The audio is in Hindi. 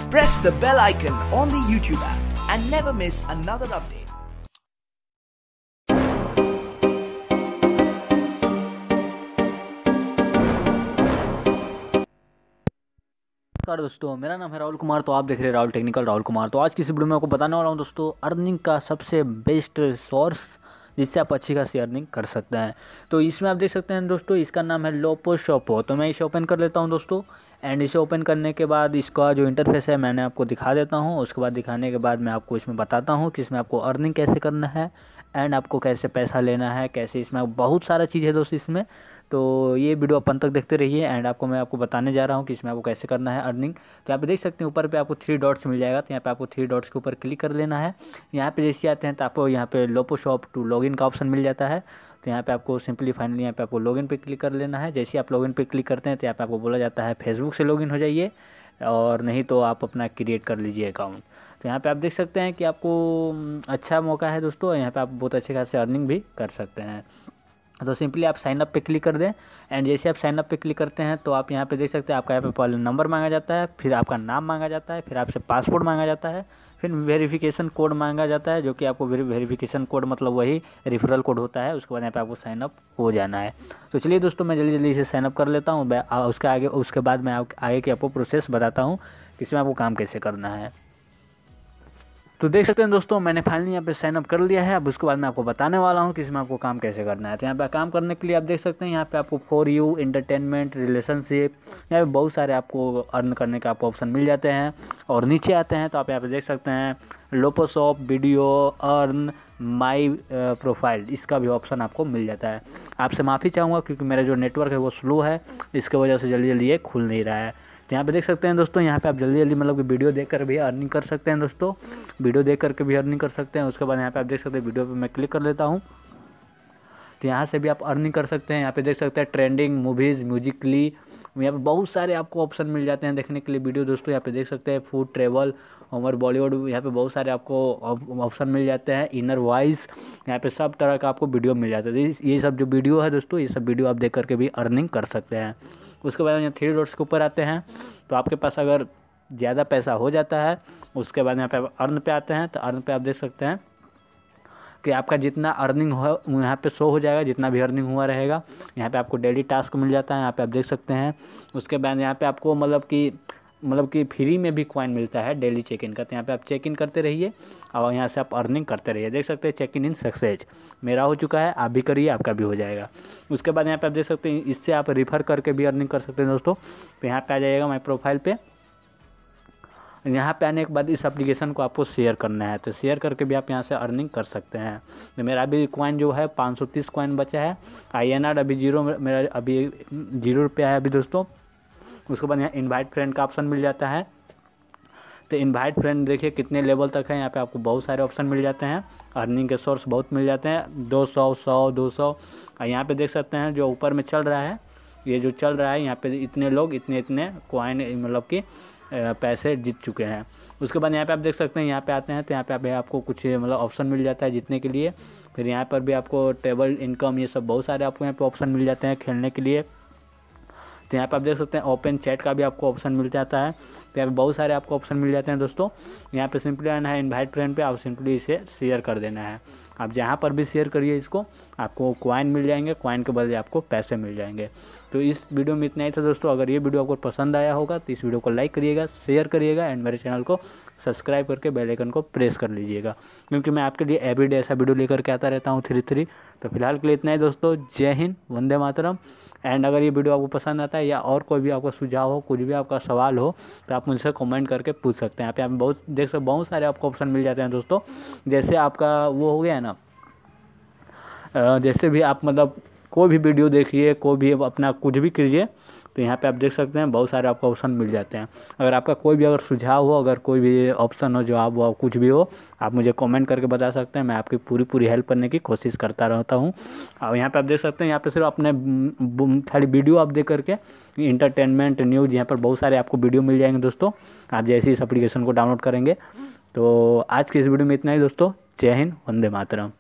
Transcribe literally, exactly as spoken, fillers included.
Press the bell icon on the YouTube app and never miss another update. नमस्कार दोस्तों, मेरा नाम है राहुल कुमार। तो आप देख रहे हैं राहुल टेक्निकल राहुल कुमार। तो आज की इस वीडियो में आपको बताने वाला हूं दोस्तों अर्निंग का सबसे बेस्ट सोर्स जिससे आप अच्छी खासी अर्निंग कर सकते हैं। तो इसमें आप देख सकते हैं दोस्तों, इसका नाम है लोपो शॉपो। तो मैं इसे ओपन कर लेता हूं दोस्तों। एंड इसे ओपन करने के बाद इसका जो इंटरफेस है मैंने आपको दिखा देता हूँ। उसके बाद दिखाने के बाद मैं आपको इसमें बताता हूँ कि इसमें आपको अर्निंग कैसे करना है एंड आपको कैसे पैसा लेना है, कैसे इसमें बहुत सारा चीज़ है दोस्तों इसमें। तो ये वीडियो अपन तक देखते रहिए एंड आपको मैं आपको बताने जा रहा हूँ कि इसमें आपको कैसे करना है अर्निंग। तो यहाँ पे देख सकते हैं ऊपर पे आपको थ्री डॉट्स मिल जाएगा। तो यहाँ पे आपको थ्री डॉट्स के ऊपर क्लिक कर लेना है। यहाँ पे जैसे आते हैं तो आपको यहाँ पे लोपो शॉप टू लॉगिन का ऑप्शन मिल जाता है। तो यहाँ पे आपको सिंपली फाइनली यहाँ पे आपको लॉगिन पे क्लिक कर लेना है। जैसे आप लॉगिन पे क्लिक करते हैं तो यहाँ पे आपको बोला जाता है फेसबुक से लॉगिन हो जाइए, और नहीं तो आप अपना क्रिएट कर लीजिए अकाउंट। तो यहाँ पे आप देख सकते हैं कि आपको अच्छा मौका है दोस्तों, यहाँ पे आप बहुत अच्छे खासे अर्निंग भी कर सकते हैं। तो सिंपली आप साइन अप पे क्लिक कर दें। एंड जैसे आप साइन अप पे क्लिक करते हैं तो आप यहाँ पे देख सकते हैं आपका यहाँ पे पहले नंबर मांगा जाता है, फिर आपका नाम मांगा जाता है, फिर आपसे पासपोर्ट मांगा जाता है, फिर वेरिफिकेशन कोड मांगा जाता है, जो कि आपको वेरिफिकेशन कोड मतलब वही रेफरल कोड होता है। उसके बाद यहाँ पे आपको साइन अप हो जाना है। तो चलिए दोस्तों, मैं जल्दी जल्दी इसे साइन अप कर लेता हूँ। उसके आगे उसके बाद मैं आगे की आपको प्रोसेस बताता हूँ कि इसमें आपको काम कैसे करना है। तो देख सकते हैं दोस्तों, मैंने फाइनली यहाँ पे साइन अप कर लिया है। अब उसके बाद मैं आपको बताने वाला हूँ कि इसमें आपको काम कैसे करना है। तो यहाँ पे काम करने के लिए आप देख सकते हैं यहाँ पे आपको फॉर यू, एंटरटेनमेंट, रिलेशनशिप, यहाँ पे बहुत सारे आपको अर्न करने का आपको ऑप्शन मिल जाते हैं। और नीचे आते हैं तो आप यहाँ पे देख सकते हैं Lopo shop, video, earn, my profile, इसका भी ऑप्शन आपको मिल जाता है। आपसे माफ़ी चाहूँगा क्योंकि मेरा जो नेटवर्क है वो स्लो है, इसके वजह से जल्दी जल्दी ये खुल नहीं रहा है। तो यहाँ पे देख सकते हैं दोस्तों, यहाँ पे आप जल्दी जल्दी मतलब कि वीडियो देखकर भी अर्निंग कर सकते हैं दोस्तों, वीडियो देख करके भी अर्निंग कर सकते हैं। उसके बाद यहाँ पे आप देख सकते हैं वीडियो पे मैं क्लिक कर लेता हूँ तो यहाँ से भी आप अर्निंग कर सकते हैं। यहाँ पे देख सकते हैं ट्रेंडिंग, मूवीज़, म्यूजिकली, यहाँ पे बहुत सारे आपको ऑप्शन मिल जाते हैं देखने के लिए वीडियो दोस्तों। यहाँ पे देख सकते हैं फूड, ट्रेवल, हमारे बॉलीवुड, यहाँ पे बहुत सारे आपको ऑप्शन मिल जाते हैं। इनर वॉइस, यहाँ पे सब तरह का आपको वीडियो मिल जाता है। ये सब जो वीडियो है दोस्तों, ये सब वीडियो आप देख करके भी अर्निंग कर सकते हैं। उसके बाद यहाँ थ्री डॉट्स के ऊपर आते हैं तो आपके पास अगर ज़्यादा पैसा हो जाता है, उसके बाद यहाँ पे आप अर्न पे आते हैं। तो अर्न पे आप देख सकते हैं कि आपका जितना अर्निंग हो यहाँ पे शो हो जाएगा, जितना भी अर्निंग हुआ रहेगा। यहाँ पे आपको डेली टास्क मिल जाता है, यहाँ पे आप देख सकते हैं। उसके बाद यहाँ पे आपको मतलब कि मतलब कि फ्री में भी कॉइन मिलता है डेली चेक इन का। तो यहाँ पे आप चेक इन करते रहिए और यहाँ से आप अर्निंग करते रहिए। देख सकते हैं चेक इन इन सक्सेस मेरा हो चुका है, आप भी करिए, आपका भी हो जाएगा। उसके बाद यहाँ पे आप देख सकते हैं इससे आप रिफ़र करके भी अर्निंग कर सकते हैं दोस्तों। तो यहाँ पे आ जाइएगा माई प्रोफाइल पे। यहाँ पे आने के बाद इस एप्लीकेशन को आपको शेयर करना है, तो शेयर करके भी आप यहाँ से अर्निंग कर सकते हैं। तो मेरा अभी कॉइन जो है पाँच सौ तीस कॉइन बचा है। आई एन आर अभी जीरो, मेरा अभी जीरो रुपया है अभी दोस्तों। उसके बाद यहाँ इनवाइट फ्रेंड का ऑप्शन मिल जाता है। तो इनवाइट फ्रेंड देखिए कितने लेवल तक है, यहाँ पे आपको बहुत सारे ऑप्शन मिल जाते हैं। अर्निंग के सोर्स बहुत मिल जाते हैं, दो सौ, सौ, दो सौ। और यहाँ पे देख सकते हैं जो ऊपर में चल रहा है, ये जो चल रहा है यहाँ पे इतने लोग इतने इतने कॉइन मतलब कि पैसे जीत चुके हैं। उसके बाद यहाँ पे आप देख सकते हैं, यहाँ पे आते हैं तो यहाँ पे आप आपको कुछ मतलब ऑप्शन मिल जाता है जीतने के लिए। फिर यहाँ पर भी आपको टेबल इनकम, ये सब बहुत सारे आपको यहाँ पे ऑप्शन मिल जाते हैं खेलने के लिए। तो यहाँ पे आप देख सकते हैं ओपन चैट का भी आपको ऑप्शन मिल जाता है। तो यहाँ पे बहुत सारे आपको ऑप्शन मिल जाते हैं दोस्तों। यहाँ पे सिंपली आना है इनवाइट फ्रेंड पे, आप सिंपली इसे शेयर कर देना है। आप जहाँ पर भी शेयर करिए इसको, आपको कॉइन मिल जाएंगे, कॉइन के बदले आपको पैसे मिल जाएंगे। तो इस वीडियो में इतना ही था दोस्तों। अगर ये वीडियो आपको पसंद आया होगा तो इस वीडियो को लाइक करिएगा, शेयर करिएगा एंड मेरे चैनल को सब्सक्राइब करके बेल आइकन को प्रेस कर लीजिएगा, क्योंकि मैं आपके लिए एवरीडे ऐसा वीडियो लेकर के आता रहता हूँ थ्री थ्री। तो फिलहाल के लिए इतना ही दोस्तों। जय हिंद, वंदे मातरम। एंड अगर ये वीडियो आपको पसंद आता है या और कोई भी आपका सुझाव हो, कुछ भी आपका सवाल हो, तो आप मुझसे कमेंट करके पूछ सकते हैं। यहाँ पे आप बहुत देख सकते बहुत सारे आपको ऑप्शन मिल जाते हैं दोस्तों। जैसे आपका वो हो गया है ना, जैसे भी आप मतलब कोई भी वीडियो देखिए, कोई भी अपना कुछ भी कीजिए, तो यहाँ पे आप देख सकते हैं बहुत सारे आपको ऑप्शन मिल जाते हैं। अगर आपका कोई भी अगर सुझाव हो, अगर कोई भी ऑप्शन हो, जवाब हो, कुछ भी हो, आप मुझे कमेंट करके बता सकते हैं। मैं आपकी पूरी पूरी हेल्प करने की कोशिश करता रहता हूँ। और यहाँ पे आप देख सकते हैं, यहाँ पे सिर्फ अपने खाली वीडियो आप देख करके इंटरटेनमेंट, न्यूज़, यहाँ पर बहुत सारे आपको वीडियो मिल जाएंगे दोस्तों, आप जैसे इस एप्लीकेशन को डाउनलोड करेंगे। तो आज की इस वीडियो में इतना ही दोस्तों। जय हिंद, वंदे मातरम।